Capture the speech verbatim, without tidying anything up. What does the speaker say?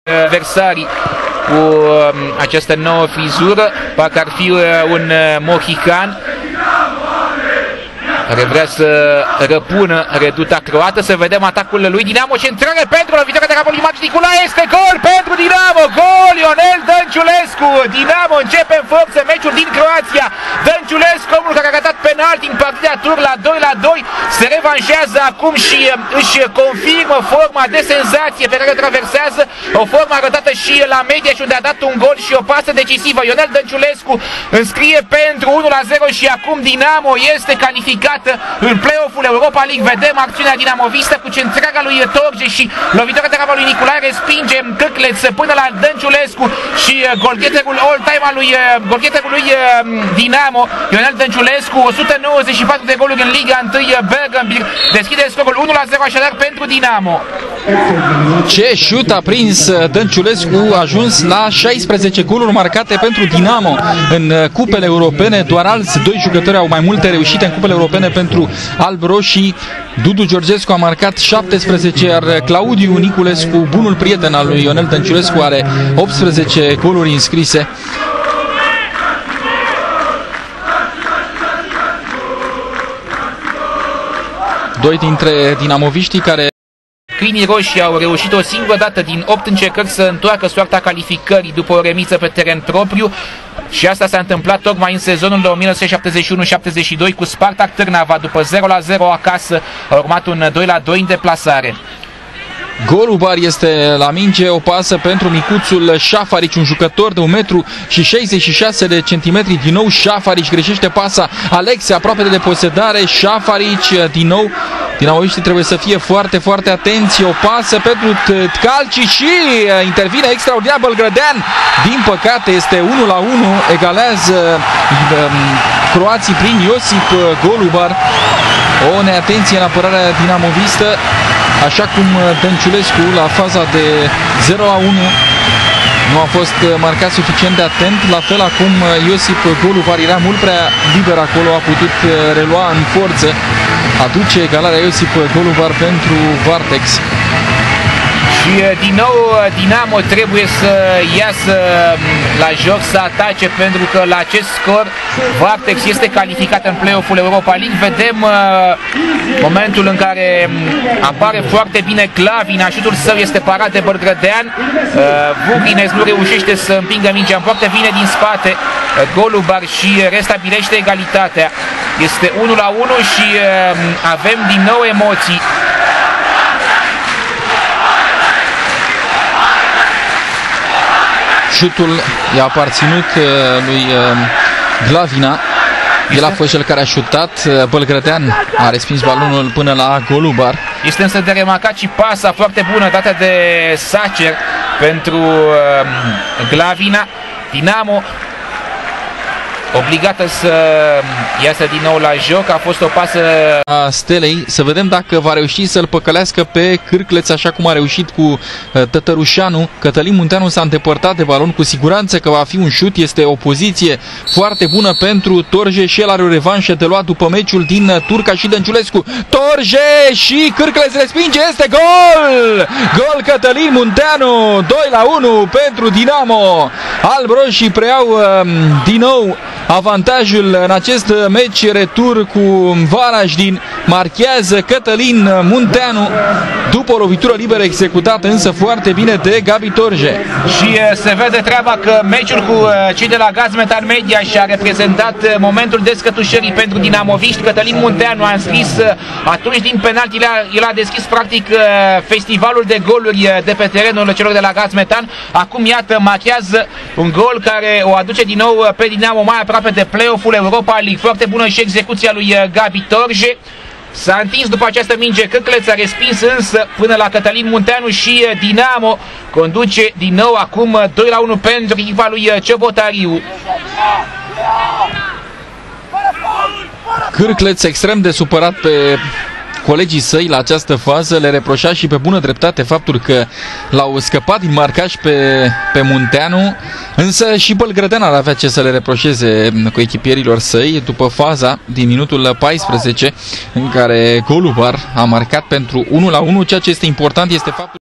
adversarii cu această nouă frizură, parcă ar fi un mohican care vrea să răpună reduta croată. Să vedem atacul lui Dinamo, centrare pentru lovitura de capul lui Max Nicolae, este gol pentru Dinamo, gol Ionel Dănciulescu. Dinamo începe în forță meciul din Croația. Dănciulescu, omul care a ratat penalti în partida tur la doi la doi, se revanșează acum și își confirmă forma de senzație pe care o traversează, o formă arătată și la media și unde a dat un gol și o pasă decisivă. Ionel Dănciulescu înscrie pentru unu la zero și acum Dinamo este calificat în play-off-ul Europa League. Vedem acțiunea dinamovistă cu centrarea lui Torge și lovitura de capul lui Nicolae, respinge Cârcleț până la Dănciulescu și golgheterul all-time al lui, golgheterul lui Dinamo, Ionel Dănciulescu. O sută nouăzeci și patru de goluri în Liga unu, Bergenbir deschide scorul unu la zero așadar pentru Dinamo. Ce șut a prins Dănciulescu, a ajuns la șaisprezece goluri marcate pentru Dinamo în cupele europene. Doar alți doi jucători au mai multe reușite în cupele europene pentru alb-roșii. Dudu Georgescu a marcat șaptesprezece, iar Claudiu Niculescu, bunul prieten al lui Ionel Dănciulescu, are optsprezece goluri înscrise. Doi dintre dinamoviștii care Câinii roșii au reușit o singură dată din opt încercări să întoarcă soarta calificării după o remiță pe teren propriu și asta s-a întâmplat tocmai în sezonul de o mie nouă sute șaptezeci și unu șaptezeci și doi cu Spartak Târnava. După zero la zero acasă a urmat un doi la doi în deplasare. Golubar este la minge, o pasă pentru micuțul Șafarici, un jucător de un metru și șaizeci și șase de centimetri. Din nou Șafarici greșește pasa. Alexe aproape de deposedare. Șafarici din nou. Dinamoviștii trebuie să fie foarte, foarte atenți. O pasă pentru Tcalci și intervine extraordinar Bălgrădean. Din păcate este unu la unu. Egalează croații prin Iosip Golubar. O neatenție în apărarea dinamovistă, așa cum Dănciulescu la faza de zero la unu nu a fost marcat suficient de atent, la fel acum Iosip Golubar era mult prea liber acolo, a putut relua în forță, aduce egalarea Iosip Golubar pentru Vartex. Și din nou Dinamo trebuie să iasă la joc, să atace, pentru că la acest scor Vartex este calificat în play-off-ul Europa League. Vedem uh, momentul în care apare foarte bine Glavina, șutul său este parat de Bălgrădean. uh, Vugrines nu reușește să împingă mingea foarte bine din spate. uh, Golubar și restabilește egalitatea. Este unu la unu și uh, avem din nou emoții. Șutul i-a aparținut lui Glavina. El a fost cel care a șutat. Bălgrădean a respins balonul până la Golubar. Este însă de remarcat și pasa foarte bună dată de Sacer pentru Glavina. Dinamo obligată să iasă din nou la joc. A fost o pasă a Stelei. Să vedem dacă va reuși să-l păcălească pe Cârcleț așa cum a reușit cu Tătărușanu. Cătălin Munteanu s-a îndepărtat de balon, cu siguranță că va fi un șut. Este o poziție foarte bună pentru Torje și el are o revanșă de luat după meciul din Turca și Dănciulescu. Torje și Cârcleț respinge, este gol! Gol Cătălin Munteanu, doi la unu pentru Dinamo. Alb-roșii preiau um, din nou avantajul în acest meci retur cu Varajdin. Marchează Cătălin Munteanu după o lovitură liberă executată însă foarte bine de Gabi Torje. Și se vede treaba că meciul cu cei de la Gazmetan Media și-a reprezentat momentul descătușării pentru dinamoviști. Cătălin Munteanu a înscris atunci din penalti, el a deschis practic festivalul de goluri de pe terenul celor de la Gazmetan. Acum iată marchează un gol care o aduce din nou pe Dinamo mai aproape de play-off-ul Europa League. Foarte bună și execuția lui Gabi Torje. S-a întins după această minge Cârcleț, a respins însă până la Cătălin Munteanu și Dinamo conduce din nou acum doi la unu pentru echipa lui Ciobotariu. Cârcleț extrem de supărat pe colegii săi la această fază, le reproșa și pe bună dreptate faptul că l-au scăpat din marcaj pe, pe Munteanu, însă și Bălgrădean ar avea ce să le reproșeze cu echipierilor săi după faza din minutul paisprezece în care Golubar a marcat pentru unu la unu. Ceea ce este important este faptul